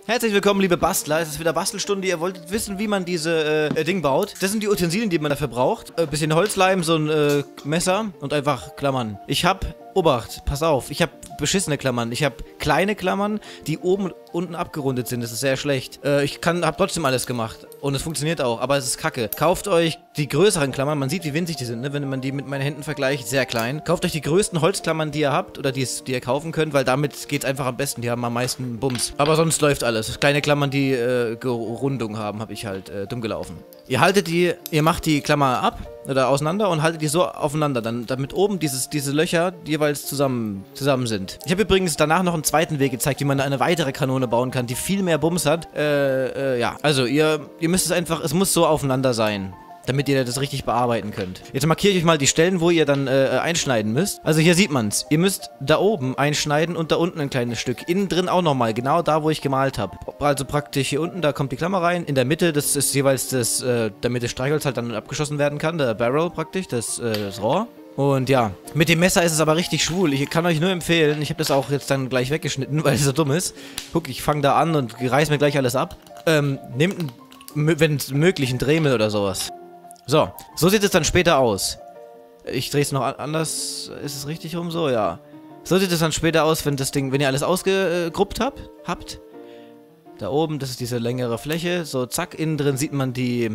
Herzlich willkommen, liebe Bastler. Es ist wieder Bastelstunde. Ihr wolltet wissen, wie man diese Ding baut. Das sind die Utensilien, die man dafür braucht. Bisschen Holzleim, so ein Messer und einfach Klammern. Ich hab, Obacht, pass auf, ich hab beschissene Klammern. Ich hab kleine Klammern, die oben und unten abgerundet sind. Das ist sehr schlecht. Hab trotzdem alles gemacht. Und es funktioniert auch, aber es ist kacke. Kauft euch die größeren Klammern. Man sieht, wie winzig die sind, ne? Wenn man die mit meinen Händen vergleicht. Sehr klein. Kauft euch die größten Holzklammern, die ihr habt oder die ihr kaufen könnt, weil damit geht's einfach am besten. Die haben am meisten Bums. Aber sonst läuft alles. Kleine Klammern, die Rundung haben, habe ich halt dumm gelaufen. Ihr macht die Klammer ab oder auseinander und haltet die so aufeinander, damit oben diese Löcher jeweils zusammen sind. Ich habe übrigens danach noch einen zweiten Weg gezeigt, wie man eine weitere Kanone bauen kann, die viel mehr Bums hat. Ja, also ihr müsst es einfach, es muss so aufeinander sein, damit ihr das richtig bearbeiten könnt. Jetzt markiere ich euch mal die Stellen, wo ihr dann einschneiden müsst. Also hier sieht man's. Ihr müsst da oben einschneiden und da unten ein kleines Stück. Innen drin auch nochmal, genau da, wo ich gemalt habe. Also praktisch hier unten, da kommt die Klammer rein. In der Mitte, das ist jeweils das, damit das Streichholz halt dann abgeschossen werden kann. Der Barrel praktisch, das Rohr. Und ja, mit dem Messer ist es aber richtig schwul. Ich kann euch nur empfehlen, ich habe das auch jetzt dann gleich weggeschnitten, weil es so dumm ist. Guck, ich fange da an und reiß mir gleich alles ab. Nehmt, wenn es möglich, einen Dremel oder sowas. So sieht es dann später aus. Ich drehe es noch anders. Ist es richtig rum so? Ja. So sieht es dann später aus, wenn ihr alles ausgegruppt habt. Da oben, das ist diese längere Fläche. So, zack, innen drin sieht man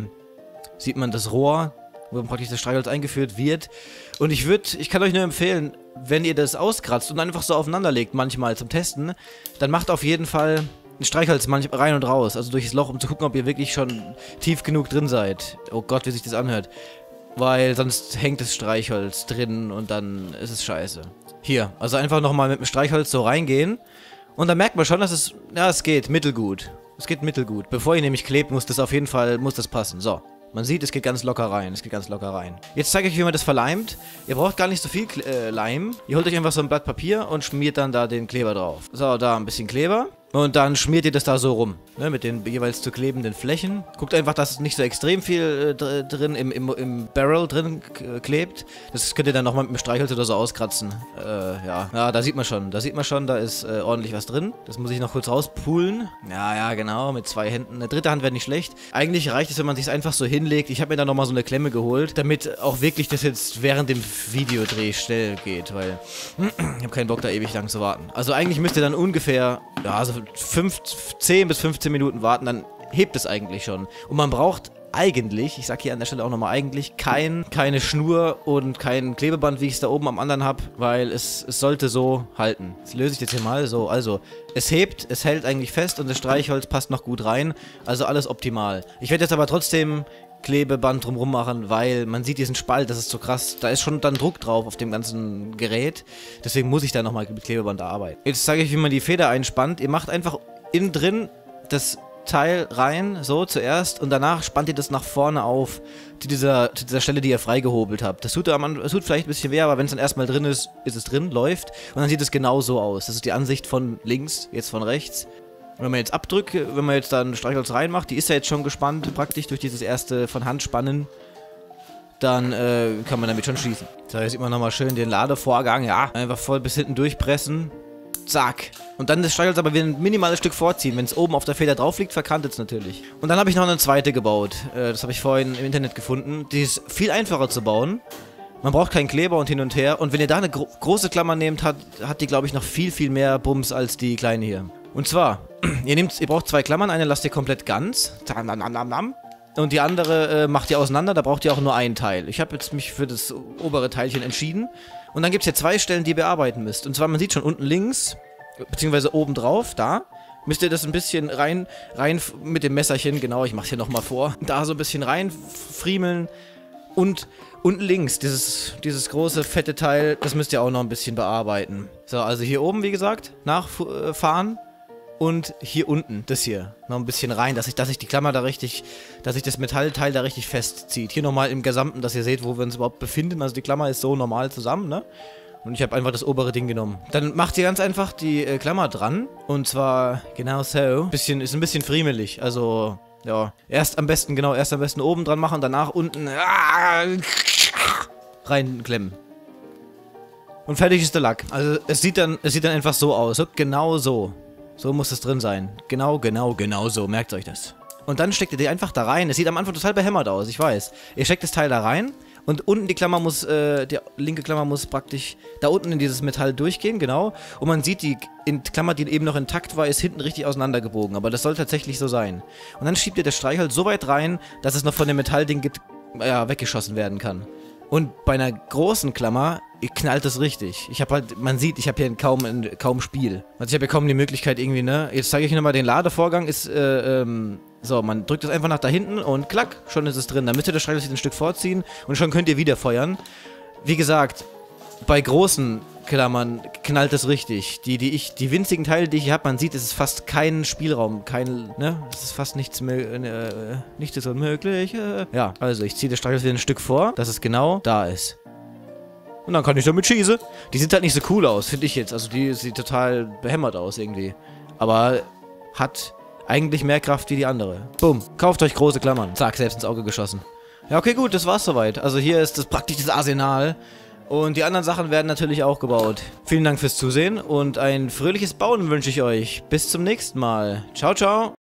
das Rohr, wo praktisch das Streichholz eingeführt wird. Und ich kann euch nur empfehlen, wenn ihr das auskratzt und einfach so aufeinander legt, manchmal zum Testen, dann macht auf jeden Fall ein Streichholz manchmal rein und raus, also durch das Loch, um zu gucken, ob ihr wirklich schon tief genug drin seid. Oh Gott, wie sich das anhört. Weil sonst hängt das Streichholz drin und dann ist es scheiße. Hier, also einfach nochmal mit dem Streichholz so reingehen. Und dann merkt man schon, dass es geht mittelgut. Es geht mittelgut. Bevor ihr nämlich klebt, muss das passen. So. Man sieht, es geht ganz locker rein. Jetzt zeige ich euch, wie man das verleimt. Ihr braucht gar nicht so viel Leim. Ihr holt euch einfach so ein Blatt Papier und schmiert dann da den Kleber drauf. So, da ein bisschen Kleber. Und dann schmiert ihr das da so rum, ne, mit den jeweils zu klebenden Flächen. Guckt einfach, dass nicht so extrem viel drin im Barrel drin klebt. Das könnt ihr dann nochmal mit dem Streichholz oder so auskratzen. Ja, da sieht man schon, da ist ordentlich was drin. Das muss ich noch kurz rauspulen. Ja, genau, mit 2 Händen. Eine dritte Hand wäre nicht schlecht. Eigentlich reicht es, wenn man sich einfach so hinlegt. Ich habe mir da nochmal so eine Klemme geholt, damit auch wirklich das jetzt während dem Videodreh schnell geht, weil ich habe keinen Bock, da ewig lang zu warten. Also eigentlich müsst ihr dann ungefähr, ja, so 10 bis 15 Minuten warten, dann hebt es eigentlich schon. Und man braucht eigentlich, ich sag hier an der Stelle auch nochmal eigentlich, keine Schnur und kein Klebeband, wie ich es da oben am anderen habe, weil es sollte so halten. Das löse ich jetzt hier mal so. Also, es hebt, es hält eigentlich fest und das Streichholz passt noch gut rein. Also alles optimal. Ich werde jetzt aber trotzdem Klebeband drumrum machen, weil man sieht diesen Spalt, das ist so krass. Da ist schon dann Druck drauf auf dem ganzen Gerät. Deswegen muss ich da nochmal mit Klebeband arbeiten. Jetzt zeige ich, wie man die Feder einspannt. Ihr macht einfach innen drin das Teil rein, so zuerst, und danach spannt ihr das nach vorne auf, zu dieser Stelle, die ihr freigehobelt habt. Das tut vielleicht ein bisschen weh, aber wenn es dann erstmal drin ist, ist es drin, läuft, und dann sieht es genau so aus. Das ist die Ansicht von links, jetzt von rechts. Wenn man jetzt abdrückt, wenn man jetzt dann ein Streichholz reinmacht, die ist ja jetzt schon gespannt, praktisch durch dieses erste von Hand spannen, dann kann man damit schon schießen. So, jetzt sieht man nochmal schön den Ladevorgang, ja, einfach voll bis hinten durchpressen, zack. Und dann das Streichholz aber wieder ein minimales Stück vorziehen. Wenn es oben auf der Feder drauf liegt, verkantet es natürlich. Und dann habe ich noch eine zweite gebaut. Das habe ich vorhin im Internet gefunden. Die ist viel einfacher zu bauen. Man braucht keinen Kleber und hin und her. Und wenn ihr da eine große Klammer nehmt, hat die, glaube ich, noch viel, viel mehr Bums als die kleine hier. Und zwar, ihr braucht 2 Klammern. Eine lasst ihr komplett ganz. Und die andere macht ihr auseinander. Da braucht ihr auch nur ein Teil. Ich habe jetzt mich für das obere Teilchen entschieden. Und dann gibt es hier 2 Stellen, die ihr bearbeiten müsst. Und zwar, man sieht schon unten links, beziehungsweise oben drauf, da, müsst ihr das ein bisschen rein mit dem Messerchen, genau, ich mach's hier nochmal vor, da so ein bisschen rein friemeln. Und unten links, dieses große, fette Teil, das müsst ihr auch noch ein bisschen bearbeiten. So, also hier oben, wie gesagt, nachfahren. Und hier unten, das hier, noch ein bisschen rein, dass sich die Klammer da richtig, dass sich das Metallteil da richtig festzieht. Hier nochmal im Gesamten, dass ihr seht, wo wir uns überhaupt befinden. Also die Klammer ist so normal zusammen, ne? Und ich habe einfach das obere Ding genommen. Dann macht ihr ganz einfach die Klammer dran. Und zwar genau so. Ist ein bisschen friemelig. Also, ja. Erst am besten oben dran machen, danach unten reinklemmen. Und fertig ist der Lack. Also es sieht dann einfach so aus. Genau so. So muss es drin sein. Genau so. Merkt euch das. Und dann steckt ihr die einfach da rein. Es sieht am Anfang total behämmert aus, ich weiß. Ihr steckt das Teil da rein und unten die Klammer muss, die linke Klammer muss praktisch da unten in dieses Metall durchgehen, genau. Und man sieht, die Klammer, die eben noch intakt war, ist hinten richtig auseinandergebogen. Aber das soll tatsächlich so sein. Und dann schiebt ihr das Streichholz so weit rein, dass es noch von dem Metallding weggeschossen werden kann. Und bei einer großen Klammer knallt es richtig. Ich habe halt, man sieht, ich habe hier kaum Spiel. Also ich habe hier kaum die Möglichkeit irgendwie, ne? Jetzt zeige ich euch nochmal den Ladevorgang. Ist, so, man drückt es einfach nach da hinten und klack, schon ist es drin. Dann müsst ihr das Streichholz ein Stück vorziehen und schon könnt ihr wieder feuern. Wie gesagt, bei großen Klammern knallt es richtig. Die winzigen Teile, die ich hier habe, man sieht, es ist fast kein Spielraum, es ist fast nichts ist unmöglich. Ja, also ich ziehe das Streichholz wieder ein Stück vor, dass es genau da ist. Und dann kann ich damit schießen. Die sieht halt nicht so cool aus, finde ich jetzt. Also die sieht total behämmert aus irgendwie. Aber hat eigentlich mehr Kraft wie die andere. Boom. Kauft euch große Klammern. Zack, selbst ins Auge geschossen. Ja, okay, gut, das war's soweit. Also hier ist das praktisch das Arsenal. Und die anderen Sachen werden natürlich auch gebaut. Vielen Dank fürs Zusehen und ein fröhliches Bauen wünsche ich euch. Bis zum nächsten Mal. Ciao, ciao.